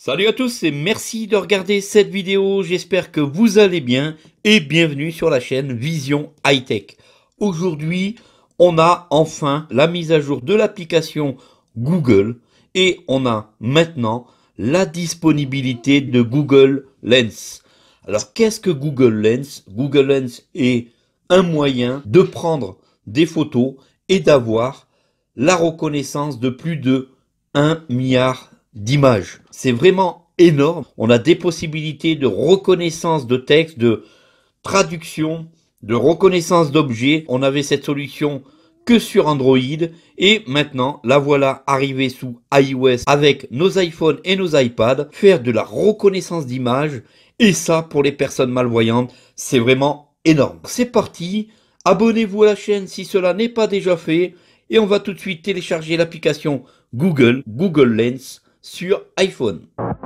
Salut à tous et merci de regarder cette vidéo, j'espère que vous allez bien et bienvenue sur la chaîne Vision High Tech. Aujourd'hui, on a enfin la mise à jour de l'application Google et on a maintenant la disponibilité de Google Lens. Alors qu'est-ce que Google Lens? Google Lens est un moyen de prendre des photos et d'avoir la reconnaissance de plus de 1 milliard d'images. C'est vraiment énorme. On a des possibilités de reconnaissance de texte, de traduction, de reconnaissance d'objets. On avait cette solution que sur Android et maintenant la voilà arrivée sous iOS avec nos iPhones et nos iPads, faire de la reconnaissance d'images et ça pour les personnes malvoyantes, c'est vraiment énorme. C'est parti, abonnez-vous à la chaîne si cela n'est pas déjà fait et on va tout de suite télécharger l'application Google Lens sur iPhone.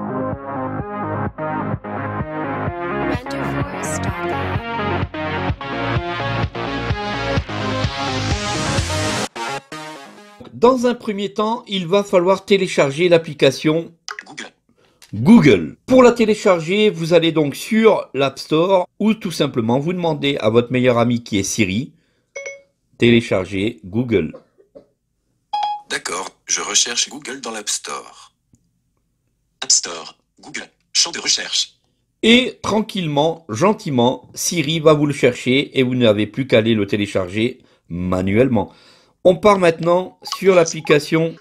Dans un premier temps, il va falloir télécharger l'application Google. Pour la télécharger, vous allez donc sur l'App Store ou tout simplement vous demandez à votre meilleur ami qui est Siri, télécharger Google. D'accord, je recherche Google dans l'App Store. App Store, Google, champ de recherche. Et tranquillement, gentiment, Siri va vous le chercher et vous n'avez plus qu'à aller le télécharger manuellement. On part maintenant sur l'application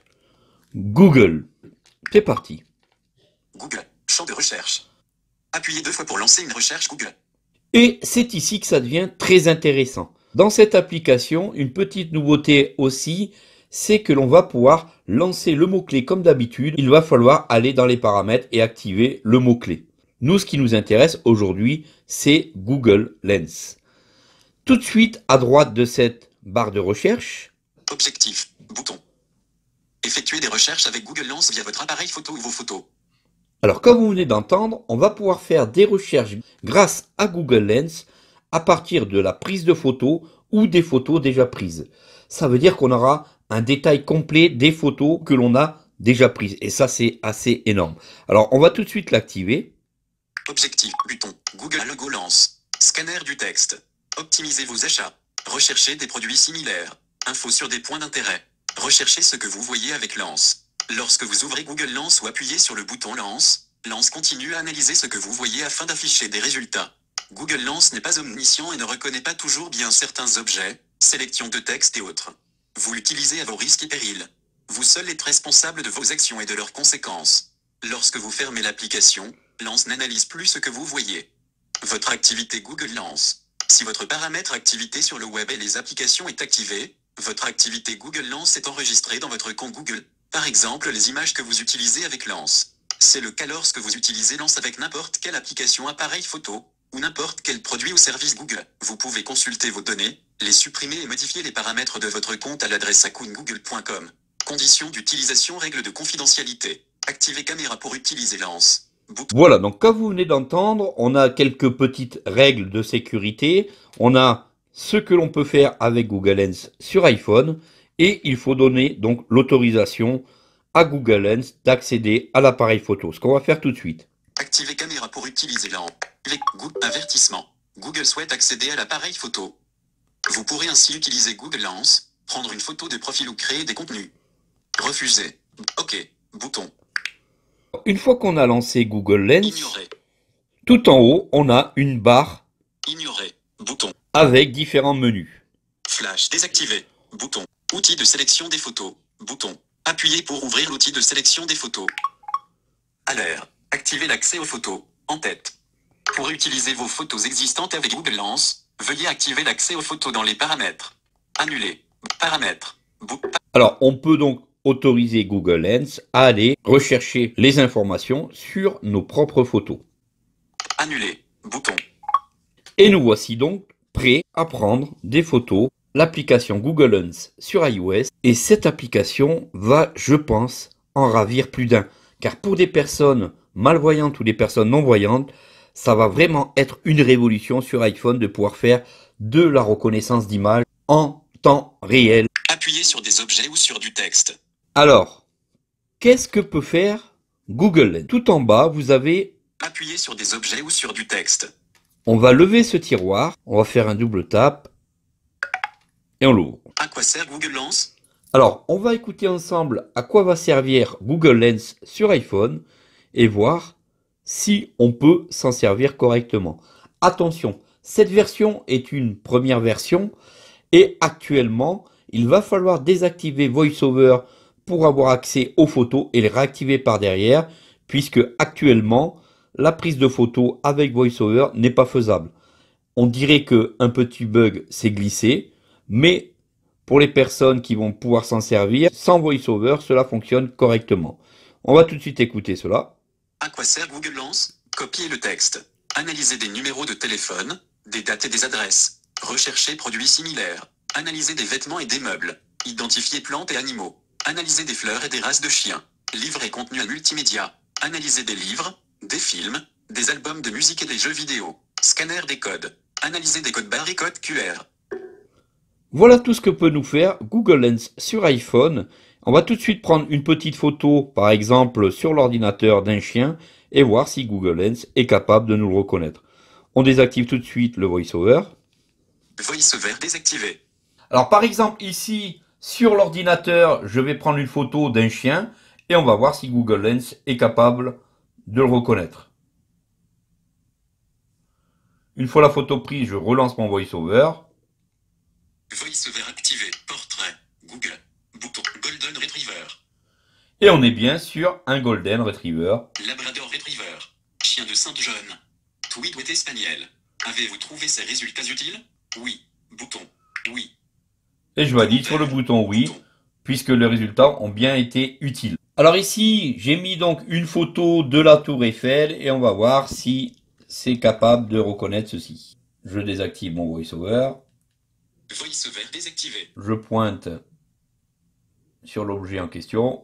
Google. C'est parti. Google, champ de recherche. Appuyez 2 fois pour lancer une recherche Google. Et c'est ici que ça devient très intéressant. Dans cette application, une petite nouveauté aussi, c'est que l'on va pouvoir lancer le mot-clé comme d'habitude. Il va falloir aller dans les paramètres et activer le mot-clé. Nous, ce qui nous intéresse aujourd'hui, c'est Google Lens. Tout de suite, à droite de cette barre de recherche. Objectif, bouton. Effectuez des recherches avec Google Lens via votre appareil photo ou vos photos. Alors, comme vous venez d'entendre, on va pouvoir faire des recherches grâce à Google Lens à partir de la prise de photos ou des photos déjà prises. Ça veut dire qu'on aura un détail complet des photos que l'on a déjà prises. Et ça, c'est assez énorme. Alors, on va tout de suite l'activer. Objectif, bouton, Google logo Lens. Scanner du texte. Optimisez vos achats. Recherchez des produits similaires. Infos sur des points d'intérêt. Recherchez ce que vous voyez avec Lens. Lorsque vous ouvrez Google Lens ou appuyez sur le bouton Lens, Lens continue à analyser ce que vous voyez afin d'afficher des résultats. Google Lens n'est pas omniscient et ne reconnaît pas toujours bien certains objets, sélection de texte et autres. Vous l'utilisez à vos risques et périls. Vous seul êtes responsable de vos actions et de leurs conséquences. Lorsque vous fermez l'application, Lens n'analyse plus ce que vous voyez. Votre activité Google Lens. Si votre paramètre activité sur le web et les applications est activé, votre activité Google Lens est enregistrée dans votre compte Google. Par exemple, les images que vous utilisez avec Lens. C'est le cas lorsque vous utilisez Lens avec n'importe quelle application appareil photo, ou n'importe quel produit ou service Google. Vous pouvez consulter vos données, les supprimer et modifier les paramètres de votre compte à l'adresse accountgoogle.com. Conditions d'utilisation, règles de confidentialité. Activez caméra pour utiliser Lens. Voilà, donc comme vous venez d'entendre, on a quelques petites règles de sécurité. On a ce que l'on peut faire avec Google Lens sur iPhone. Et il faut donner donc l'autorisation à Google Lens d'accéder à l'appareil photo. Ce qu'on va faire tout de suite. Activer caméra pour utiliser Lens. Avertissement. Google souhaite accéder à l'appareil photo. Vous pourrez ainsi utiliser Google Lens, prendre une photo de profil ou créer des contenus. Refuser. OK. Bouton. Une fois qu'on a lancé Google Lens, Ignorer. Tout en haut, on a une barre Ignorer. Bouton. Avec différents menus. Flash désactivé. Bouton. Outil de sélection des photos. Bouton. Appuyez pour ouvrir l'outil de sélection des photos. À l'air. Activez l'accès aux photos. En tête. Pour utiliser vos photos existantes avec Google Lens, veuillez activer l'accès aux photos dans les paramètres. Annuler. Paramètres. Alors, on peut donc autoriser Google Lens à aller rechercher les informations sur nos propres photos. Annuler. Bouton. Et nous voici donc prêts à prendre des photos. L'application Google Lens sur iOS et cette application va, je pense, en ravir plus d'un. Car pour des personnes malvoyantes ou des personnes non-voyantes, ça va vraiment être une révolution sur iPhone de pouvoir faire de la reconnaissance d'image en temps réel. Appuyez sur des objets ou sur du texte. Alors, qu'est-ce que peut faire Google Lens. Tout en bas, vous avez... Appuyez sur des objets ou sur du texte. On va lever ce tiroir, on va faire un double tap et on l'ouvre. À quoi sert Google Lens? Alors, on va écouter ensemble à quoi va servir Google Lens sur iPhone et voir si on peut s'en servir correctement. Attention, cette version est une première version et actuellement, il va falloir désactiver VoiceOver pour avoir accès aux photos et les réactiver par derrière, puisque actuellement, la prise de photos avec VoiceOver n'est pas faisable. On dirait qu'un petit bug s'est glissé, mais pour les personnes qui vont pouvoir s'en servir, sans VoiceOver, cela fonctionne correctement. On va tout de suite écouter cela. À quoi sert Google Lens? Copier le texte. Analyser des numéros de téléphone, des dates et des adresses. Rechercher produits similaires. Analyser des vêtements et des meubles. Identifier plantes et animaux. Analyser des fleurs et des races de chiens. Livres et contenus multimédia. Analyser des livres, des films, des albums de musique et des jeux vidéo. Scanner des codes. Analyser des codes barres et codes QR. Voilà tout ce que peut nous faire Google Lens sur iPhone. On va tout de suite prendre une petite photo, par exemple sur l'ordinateur d'un chien, et voir si Google Lens est capable de nous le reconnaître. On désactive tout de suite le VoiceOver. VoiceOver désactivé. Alors par exemple ici, sur l'ordinateur, je vais prendre une photo d'un chien, et on va voir si Google Lens est capable de le reconnaître. Une fois la photo prise, je relance mon VoiceOver. VoiceOver activé. Portrait. Google. Bouton. Golden Retriever. Et on est bien sur un Golden Retriever. Labrador Retriever. Chien de Sainte-Jeanne. Tweedwet espagnol. Avez-vous trouvé ces résultats utiles? Oui. Bouton. Oui. Et je valide sur le bouton oui, puisque les résultats ont bien été utiles. Alors ici, j'ai mis donc une photo de la tour Eiffel et on va voir si c'est capable de reconnaître ceci. Je désactive mon VoiceOver. VoiceOver désactivé. Je pointe sur l'objet en question.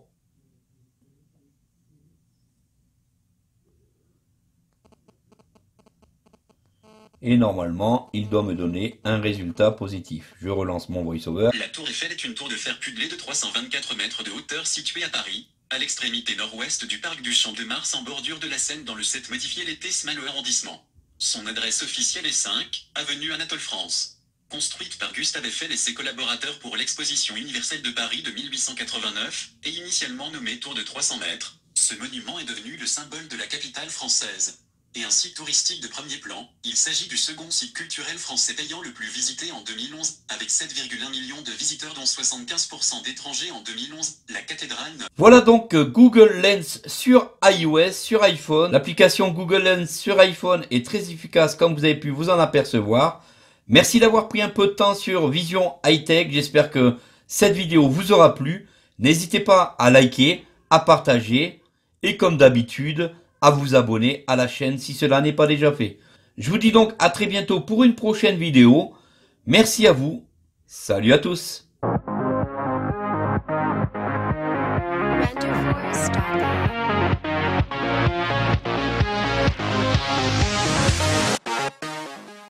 Et normalement, il doit me donner un résultat positif. Je relance mon VoiceOver. La tour Eiffel est une tour de fer pudelée de 324 mètres de hauteur située à Paris, à l'extrémité nord-ouest du parc du Champ de Mars en bordure de la Seine dans le 7 modifié Tétz-Maleux arrondissement. Son adresse officielle est 5, avenue Anatole France. Construite par Gustave Eiffel et ses collaborateurs pour l'exposition universelle de Paris de 1889, et initialement nommée tour de 300 mètres, ce monument est devenu le symbole de la capitale française. Et un site touristique de premier plan, il s'agit du second site culturel français payant le plus visité en 2011, avec 7,1 millions de visiteurs dont 75% d'étrangers en 2011, la cathédrale... Voilà donc Google Lens sur iOS, sur iPhone. L'application Google Lens sur iPhone est très efficace comme vous avez pu vous en apercevoir. Merci d'avoir pris un peu de temps sur Vision High-Tech. J'espère que cette vidéo vous aura plu. N'hésitez pas à liker, à partager et comme d'habitude, à vous abonner à la chaîne si cela n'est pas déjà fait. Je vous dis donc à très bientôt pour une prochaine vidéo. Merci à vous. Salut à tous.